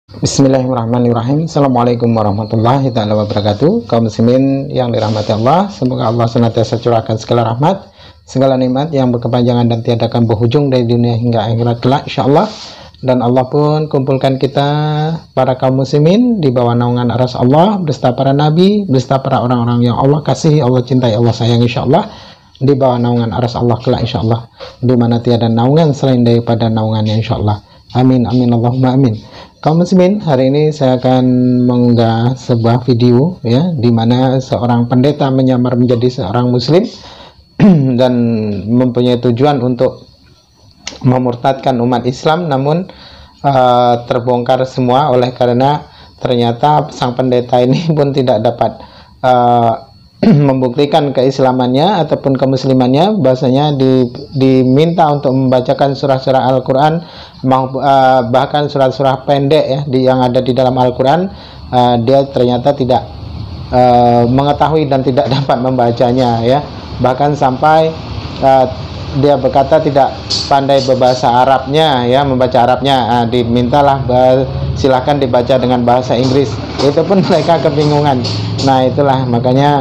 Bismillahirrahmanirrahim. Assalamualaikum warahmatullahi ta'ala wabarakatuh. Kaum muslimin yang dirahmati Allah, semoga Allah senantiasa curahkan segala rahmat, segala nikmat yang berkepanjangan dan tiada akan berhujung dari dunia hingga akhirat kelak insyaallah. Dan Allah pun kumpulkan kita para kaum muslimin di bawah naungan aras Allah beserta para nabi, beserta para orang-orang yang Allah kasihi, Allah cintai, Allah sayang insyaallah, di bawah naungan aras Allah kelak insyaallah, di mana tiada naungan selain daripada naungannya insyaallah. Amin amin Allahumma amin. Kaum muslimin, hari ini saya akan mengunggah sebuah video ya, di mana seorang pendeta menyamar menjadi seorang muslim dan mempunyai tujuan untuk memurtadkan umat Islam, namun terbongkar semua oleh karena ternyata sang pendeta ini pun tidak dapat membuktikan keislamannya ataupun kemuslimannya. Bahasanya diminta untuk membacakan surah-surah Al-Quran, bahkan surah-surah pendek ya yang ada di dalam Al-Quran, dia ternyata tidak mengetahui dan tidak dapat membacanya ya. Bahkan sampai dia berkata tidak pandai berbahasa Arabnya ya, membaca Arabnya. Dimintalah silakan dibaca dengan bahasa Inggris, itu pun mereka kebingungan. Nah itulah makanya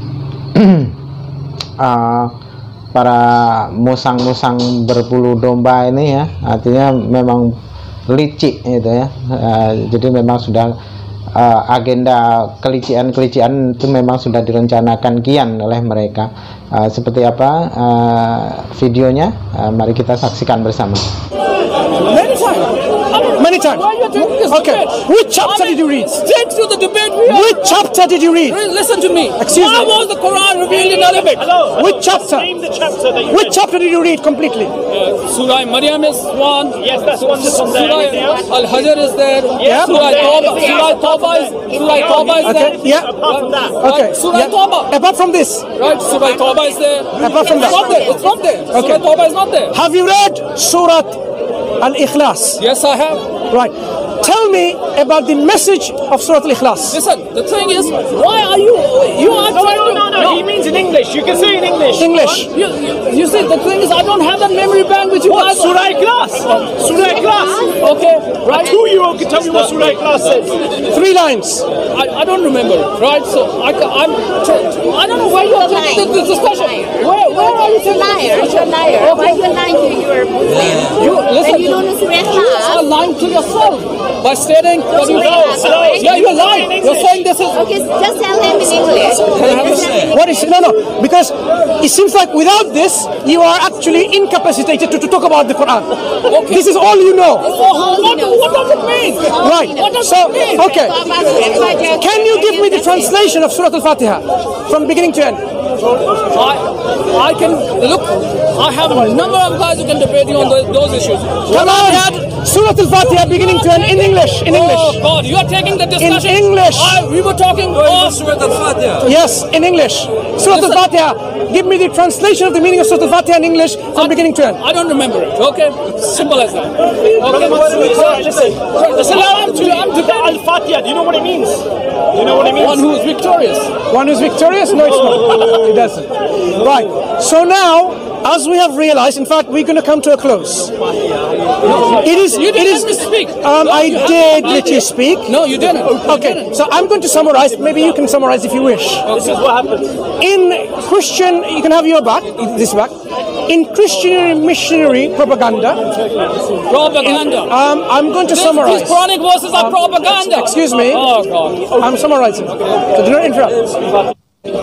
para musang-musang berbulu domba ini ya, artinya memang licik itu ya. Jadi memang sudah agenda kelician-kelician itu memang sudah direncanakan kian oleh mereka. Seperti apa videonya? Mari kita saksikan bersama. Many times. Why are you taking this Okay. debate? Which chapter did you read? Stick to the debate we are. Which chapter did you read? Listen to me. Excuse Why me. was the Quran revealed in Arabic? Which chapter? Name the chapter that you Which chapter did you read completely? Surah Maryam is one. Yes, that's the one that's on there. Anything else? Surah Al-Hajar is there. Yeah. Surah Tawbah. Surah Tawbah is Okay. there. Yeah. Apart from that. Okay. Surah Yeah. Tawbah. Apart from this, Right. Surah Tawbah is there. Apart from that. It's not there. It's not there. Okay. Surah Tawbah is not there. have you read Surah Al-Ikhlas? Yes, I have. Right. Tell me about the message of Surah Al-Ikhlas. Listen, the thing is, why are you are trying to... No. He means in English. You can say in English. English. You see, the thing is, I don't have that memory bank with you guys. Surah Ikhlas. Surah Ikhlas. Okay, right? A 2-year-old can tell me what Surah Ikhlas says. 3 lines. I don't remember, right? So I don't know where you're taking this discussion. Where are you taking this discussion? Liar. Why are you lying to your Muslim? You listen. And you don't know Surah You are Ikhlas. lying to yourself by stating that you Hello. yeah, you're lying. You're saying this is. Okay, just tell him in English. What is no? Because it seems like without this, you are actually incapacitated to talk about the Quran. Okay. This is all you know. What does it mean? Right. What does So, it mean? okay. Can you give me the translation of Surah Al-Fatiha from beginning to end? I can look. I have a number of guys who can debate you on those issues. Come on. Surah Al-Fatiha beginning to end in English. In English. Oh God, you are taking the discussion. English. We were talking. Surah Al-Fatiha. Yes, in English. Surah Listen. Al-Fatiha. Give me the translation of the meaning of Surah Al-Fatiha in English from beginning to end. I don't remember it. Okay, simple as that. Okay. Listen, I'm Al-Fatiha. Do you know what it means? Do you know what it means? One who is victorious. One who's victorious? No, it's not. It doesn't. Right. So now, as we have realized, in fact, we're going to come to a close. It is. You didn't let me speak. I did let you speak. No, you didn't. Okay, so I'm going to summarize. Maybe you can summarize if you wish. This is what happened. In Christian, you can have your back, this back. In Christian missionary propaganda, Propaganda. I'm going to These summarize. Quranic verses are propaganda. Excuse me. Oh God. I'm summarizing. So do not interrupt.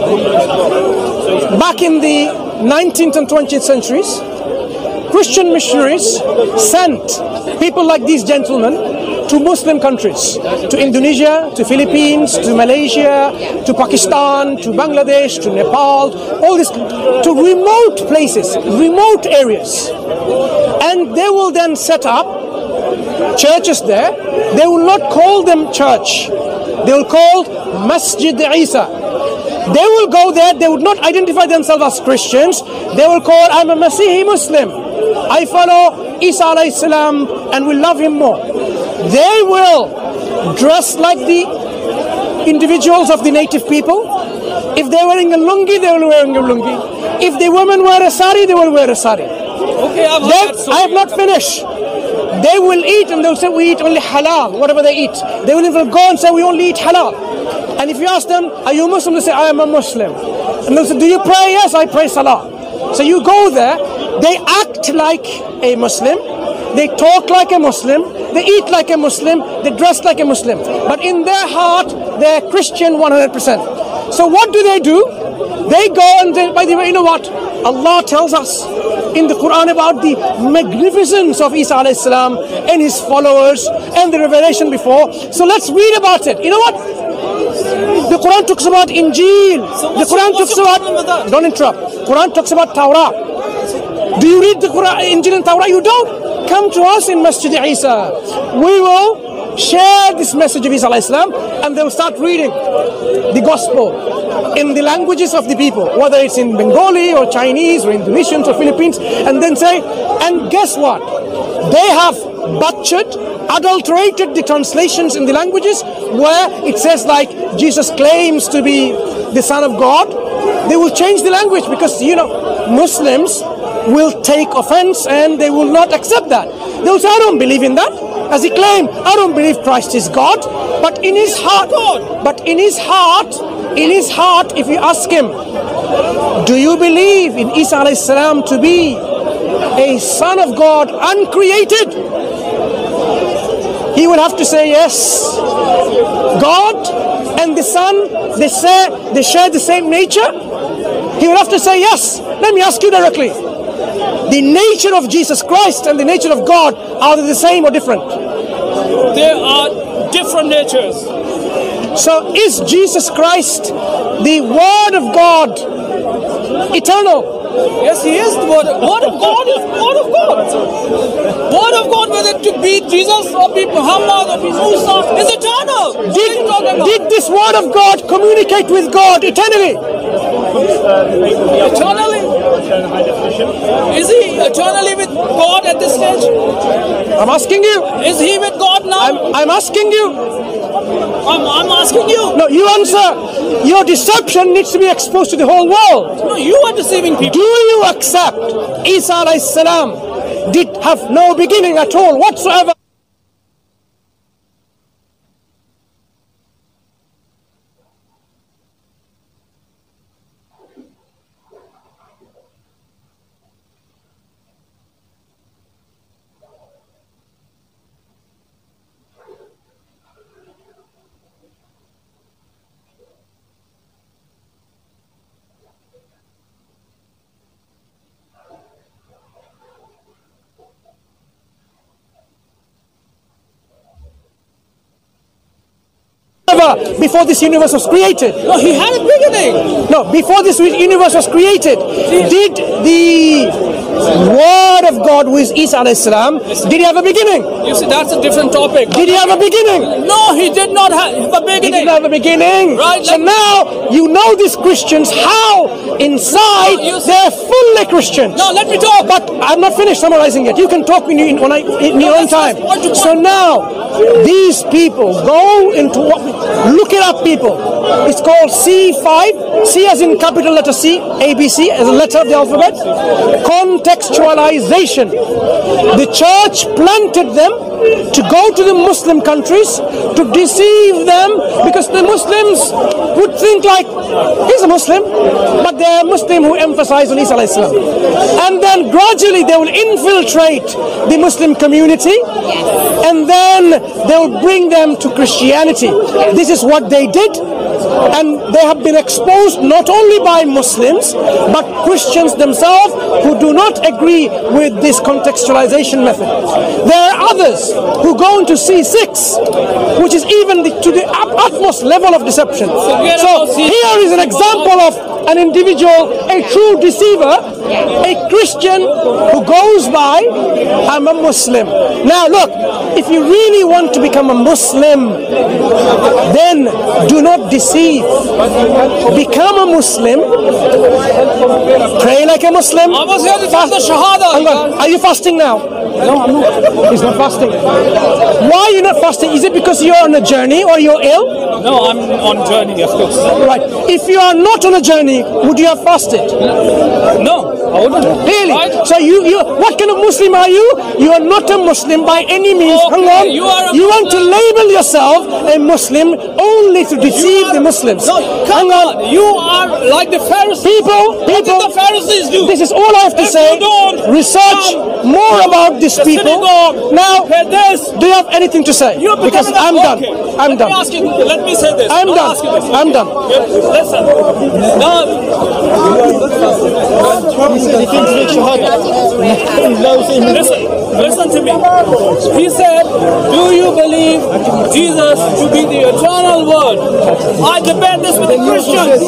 Back in the 19th and 20th centuries, Christian missionaries sent people like these gentlemen to Muslim countries, to Indonesia, to Philippines, to Malaysia, to Pakistan, to Bangladesh, to Nepal, all these, to remote places, remote areas. And they will then set up churches there. They will not call them church. They will call Masjid Isa. They will go there, they would not identify themselves as Christians. They will call, I'm a Masihi Muslim. I follow Isa alayhi salam and will love him more. They will dress like the individuals of the native people. If they're wearing a lungi, they will wear a lungi. If the women wear a sari, they will wear a sari. Okay, I have not finished. They will eat and they'll say we eat only halal, whatever they eat. They will even go and say we only eat halal. And if you ask them, are you Muslim? They say, I am a Muslim. And they'll say, do you pray? Yes, I pray salah. So you go there, they act like a Muslim, they talk like a Muslim, they eat like a Muslim, they dress like a Muslim. But in their heart, they're Christian 100%. So what do? They go and say, by the way, you know what? Allah tells us in the Quran about the magnificence of Isa alayhi salam and his followers and the revelation before. So let's read about it. You know what? The Quran talks about Injil. The Quran talks about, don't interrupt. Quran talks about Torah. Do you read the Quran, Injil and Torah? You don't. Come to us in Masjid Isa. We will share this message of Isa alayhi salam and they will start reading the gospel in the languages of the people, whether it's in Bengali or Chinese or Indonesian or Philippines, and then say, and guess what? They have butchered, adulterated the translations in the languages where it says like Jesus claims to be the Son of God. They will change the language because, you know, Muslims will take offense and they will not accept that. They will say, I don't believe in that. As he claimed, I don't believe Christ is God. But in his heart, if you ask him, do you believe in Isa alayhi salam to be a son of God, uncreated? He will have to say yes. God and the Son, they share the same nature. He will have to say yes. Let me ask you directly. The nature of Jesus Christ and the nature of God, are they the same or different? There are different natures. So is Jesus Christ the Word of God, eternal? Yes, he is the Word of God is Word of God. Word of God, whether to be Jesus or be Muhammad or be Musa, is eternal. Did this Word of God communicate with God eternally? Eternally? Is he eternally with God at this stage? I'm asking you. Is he with God now? I'm asking you. I'm asking you. No, you answer. Your deception needs to be exposed to the whole world. No, you are deceiving people. Do you accept Isa alayhi salam did have no beginning at all whatsoever? Before this universe was created. No, he had a beginning. No, before this universe was created, did the Word of God, who is Isa alayhi salam, did he have a beginning? You see, that's a different topic. Did he have a beginning? No, he did not have a beginning. He didn't have a beginning. Right. So now you know these Christians, how inside they're fully Christians. No, let me talk. But I'm not finished summarizing it. You can talk in your own time. So now these people go into what? Look it up, people. It's called C5. C as in capital letter C, ABC as a letter of the alphabet. Contextualization. The church planted them to go to the Muslim countries to deceive them, because the Muslims would think like he's a Muslim, but they're a Muslim who emphasize on Isa alayhi salam. And then gradually they will infiltrate the Muslim community, and then they will bring them to Christianity. This is what they did, and they have been exposed not only by Muslims but Christians themselves who do not agree with this contextualization method. There are others who go into C6, which is even to the utmost level of deception. So here is an example of an individual, a true deceiver, a Christian who goes by, I'm a Muslim. Now look, if you really want to become a Muslim, then do not deceive. Become a Muslim, pray like a Muslim. I was here to fast the Shahada. Are you fasting now? No, I'm not. He's not fasting. Why are you not fasting? Is it because you're on a journey or you're ill? No, I'm on journey, of course. Right. If you are not on a journey, would you have fasted? No. I wouldn't. Really? Right? So what kind of Muslim are you? You are not a Muslim by any means. Okay, Hang on. you are a want to label yourself a Muslim only to deceive the Muslims. No, Hang on. You are like the Pharisees. People, What did the Pharisees do? this is all I have to If say. you don't Research come more about these the people. synagogue, Now, pay this. do you have anything to say? You Because I'm done. okay. I'm done. Let me say this. I'm I'll done. ask you this. I'm done. Okay. Listen. Now, listen to me. He said, do you believe Jesus to be the eternal word? I debate this with the Christians.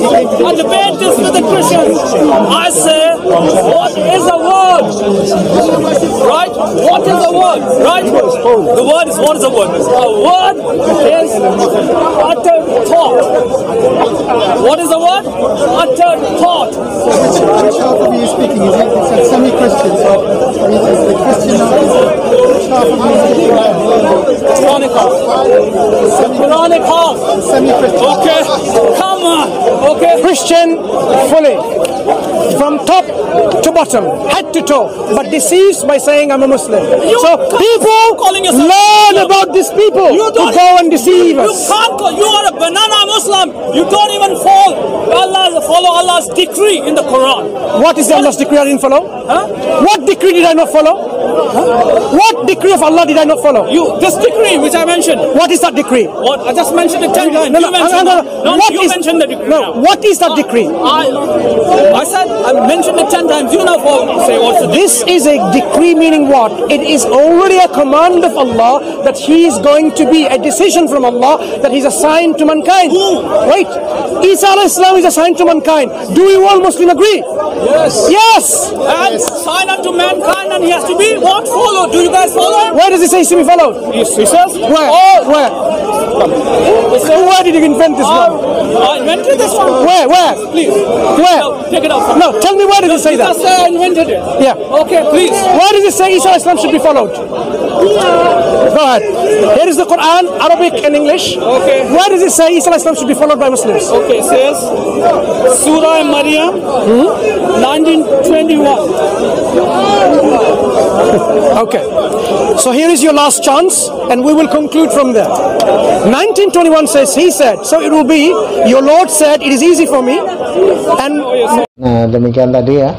I say, what is a word? Right? What is a word? Right? The word is, what is a word? A word is uttered thought. What is a word? Uttered thought. Which half of you is speaking? Is it semi-Christian? So is the Christian now? Which half of you is speaking? Quranic half. Quranic half. Semi-Christian. Okay. Come on. Okay. Christian fully. From top to bottom, head to toe, but deceives by saying I'm a Muslim. So people calling yourself learn Muslim. about these people You to don't- go and deceive You us. can't call, you are a banana Muslim. You don't even follow Allah's decree in the Quran. What is Allah's decree I didn't follow? Huh? What decree did I not follow? What decree of Allah did I not follow? This decree which I mentioned. What is that decree? What? I just mentioned it 10 times. No, You mentioned no. it. No, What you is- mentioned the decree. No, now. what is that decree? I said I mentioned it 10 times. You now say what's the decree? This is a decree, meaning what? It is already a command of Allah that He is going to be a decision from Allah that He's assigned to mankind. Wait, Isa alayhi salam is assigned to mankind. Do we all Muslim agree? Yes. Yes. And sign unto mankind, and he has to be what? Followed. Do you guys follow him? Where does it say he's to be followed? He says. Where? Oh, Where? Where did you invent this one? I invented this one. Where? Please. Where? No, take it out. No, tell me where does it say that? Just say I invented it. Yeah. Okay, please. Where does it say Isa alayhi salam should be followed? Go ahead. Here is the Quran, Arabic and English. Okay. Where does it say Isa alayhi salam should be followed by Muslims? Okay, it says Surah Maryam, 1921. Okay. So here is your last chance, and we will conclude from there. 1921 says, He said, so it will be, your Lord said, it is easy for me, and Nah, demikian tadi ya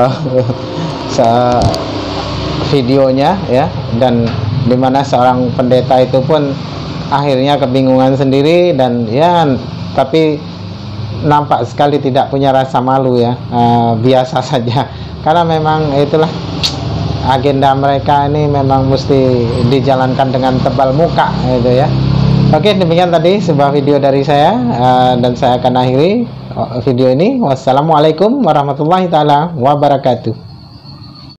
videonya ya, dan dimana seorang pendeta itu pun akhirnya kebingungan sendiri, dan ya tapi nampak sekali tidak punya rasa malu ya, biasa saja, karena memang itulah agenda mereka ini memang mesti dijalankan dengan tebal muka gitu ya. Oke, demikian tadi sebuah video dari saya, dan saya akan akhiri video ini. Wassalamualaikum warahmatullahi taala wabarakatuh.